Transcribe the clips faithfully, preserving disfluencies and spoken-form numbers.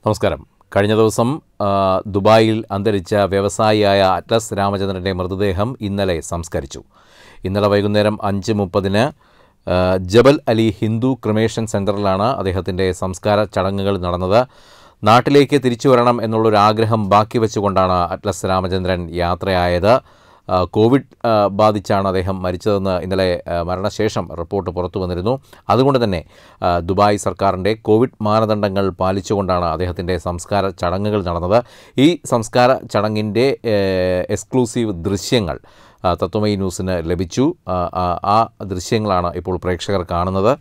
നമസ്കാരം. കഴിഞ്ഞ ദിവസം ദുബായിൽ അന്തരിച്ച വ്യവസായിയായ അറ്റ്ലസ് രാമചന്ദ്രൻ്റെ മൃതദേഹം ഇന്നലെ സംസ്കരിച്ചു. ഇന്നലെ വൈകുന്നേരം അഞ്ച് മുപ്പതിന് ജബൽ അലി ഹിന്ദു ക്രിമേഷൻ സെൻറ്ററിലാണ് അദ്ദേഹത്തിൻ്റെ സംസ്കാര ചടങ്ങുകൾ നടന്നത്. നാട്ടിലേക്ക് തിരിച്ചു വരണം എന്നുള്ളൊരാഗ്രഹം ബാക്കി വെച്ചുകൊണ്ടാണ് അറ്റ്ലസ് രാമചന്ദ്രൻ യാത്രയായത്. കോവിഡ് ബാധിച്ചാണ് അദ്ദേഹം മരിച്ചതെന്ന് ഇന്നലെ മരണശേഷം റിപ്പോർട്ട് പുറത്തു വന്നിരുന്നു. അതുകൊണ്ട് തന്നെ ദുബായ് സർക്കാരിൻ്റെ കോവിഡ് മാനദണ്ഡങ്ങൾ പാലിച്ചുകൊണ്ടാണ് അദ്ദേഹത്തിൻ്റെ സംസ്കാര ചടങ്ങുകൾ നടന്നത്. ഈ സംസ്കാര ചടങ്ങിൻ്റെ എക്സ്ക്ലൂസീവ് ദൃശ്യങ്ങൾ തത്വമയി ന്യൂസിന് ലഭിച്ചു. ആ ദൃശ്യങ്ങളാണ് ഇപ്പോൾ പ്രേക്ഷകർ കാണുന്നത്.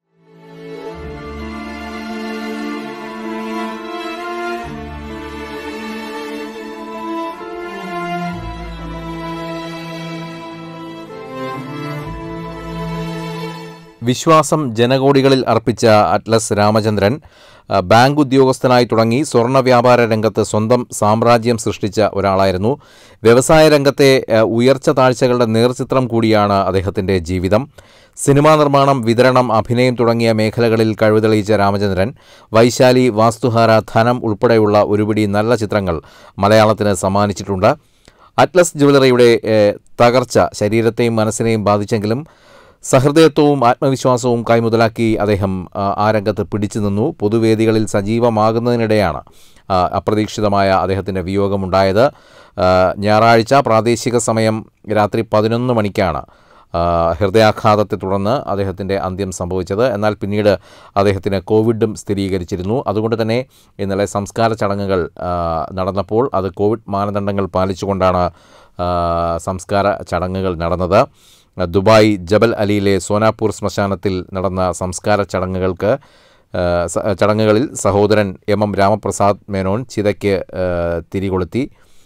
വിശ്വാസം ജനകോടികളിൽ അർപ്പിച്ച അറ്റ്ലസ് രാമചന്ദ്രൻ ബാങ്ക് ഉദ്യോഗസ്ഥനായി തുടങ്ങി സ്വർണ്ണ വ്യാപാര രംഗത്ത് സ്വന്തം സാമ്രാജ്യം സൃഷ്ടിച്ച ഒരാളായിരുന്നു. വ്യവസായ രംഗത്തെ ഉയർച്ച താഴ്ചകളുടെ നേർചിത്രം കൂടിയാണ് അദ്ദേഹത്തിൻ്റെ ജീവിതം. സിനിമാ നിർമ്മാണം, വിതരണം, അഭിനയം തുടങ്ങിയ മേഖലകളിൽ കഴിവ് തെളിയിച്ച രാമചന്ദ്രൻ വൈശാലി, വാസ്തുഹാര, ധനം ഉൾപ്പെടെയുള്ള ഒരുപിടി നല്ല ചിത്രങ്ങൾ മലയാളത്തിന് സമ്മാനിച്ചിട്ടുണ്ട്. അറ്റ്ലസ് ജ്വല്ലറിയുടെ തകർച്ച ശരീരത്തെയും മനസ്സിനെയും ബാധിച്ചെങ്കിലും സഹൃദയത്വവും ആത്മവിശ്വാസവും കൈമുതലാക്കി അദ്ദേഹം ആ രംഗത്ത് പിടിച്ചു നിന്നു. പൊതുവേദികളിൽ സജീവമാകുന്നതിനിടെയാണ് അപ്രതീക്ഷിതമായ അദ്ദേഹത്തിൻ്റെ വിയോഗമുണ്ടായത്. ഞായറാഴ്ച പ്രാദേശിക സമയം രാത്രി പതിനൊന്ന് മണിക്കാണ് ഹൃദയാഘാതത്തെ തുടർന്ന് അദ്ദേഹത്തിൻ്റെ അന്ത്യം സംഭവിച്ചത്. എന്നാൽ പിന്നീട് അദ്ദേഹത്തിന് കോവിഡും സ്ഥിരീകരിച്ചിരുന്നു. അതുകൊണ്ട് തന്നെ ഇന്നലെ സംസ്കാര ചടങ്ങുകൾ നടന്നപ്പോൾ അത് കോവിഡ് മാനദണ്ഡങ്ങൾ പാലിച്ചുകൊണ്ടാണ് സംസ്കാര ചടങ്ങുകൾ നടന്നത്. ദുബായ് ജബൽ അലിയിലെ സോനാപൂർ ശ്മശാനത്തിൽ നടന്ന സംസ്കാര ചടങ്ങുകൾക്ക് ചടങ്ങുകളിൽ സഹോദരൻ എം എം രാമപ്രസാദ് മേനോൻ ചിതയ്ക്ക് തിരികൊളുത്തി.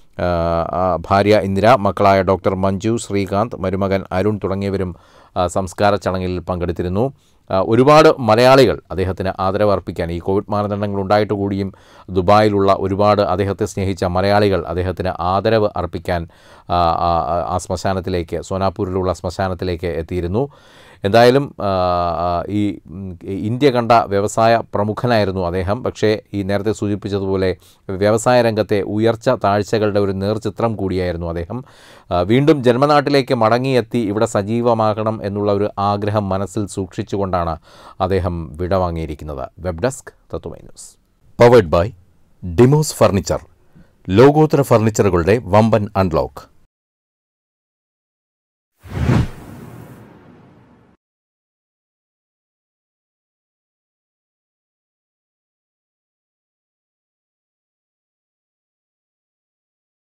ഭാര്യ ഇന്ദിര, മക്കളായ ഡോക്ടർ മഞ്ജു, ശ്രീകാന്ത്, മരുമകൻ അരുൺ തുടങ്ങിയവരും സംസ്കാര ചടങ്ങിൽ പങ്കെടുത്തിരുന്നു. ഒരുപാട് മലയാളികൾ അദ്ദേഹത്തിന് ആദരവ് അർപ്പിക്കാൻ, ഈ കോവിഡ് മാനദണ്ഡങ്ങൾ ഉണ്ടായിട്ട് കൂടിയും ദുബായിലുള്ള ഒരുപാട് അദ്ദേഹത്തെ സ്നേഹിച്ച മലയാളികൾ അദ്ദേഹത്തിന് ആദരവ് അർപ്പിക്കാൻ ആ ശ്മശാനത്തിലേക്ക്, സോനാപൂരിലുള്ള ശ്മശാനത്തിലേക്ക് എത്തിയിരുന്നു. എന്തായാലും ഈ ഇന്ത്യ കണ്ട വ്യവസായ പ്രമുഖനായിരുന്നു അദ്ദേഹം. പക്ഷേ ഈ നേരത്തെ സൂചിപ്പിച്ചതുപോലെ വ്യവസായ രംഗത്തെ ഉയർച്ച താഴ്ചകളുടെ ഒരു നേർചിത്രം കൂടിയായിരുന്നു അദ്ദേഹം. വീണ്ടും ജന്മനാട്ടിലേക്ക് മടങ്ങിയെത്തി ഇവിടെ സജീവമാകണം എന്നുള്ള ഒരു ആഗ്രഹം മനസ്സിൽ സൂക്ഷിച്ചുകൊണ്ടാണ് അദ്ദേഹം വിടവാങ്ങിയിരിക്കുന്നത്. Web desk Tatwamayi news. Powered by Demos furniture. ലോകോത്തര ഫർണിച്ചറുകളുടെ വമ്പൻ അൺലോക്ക്.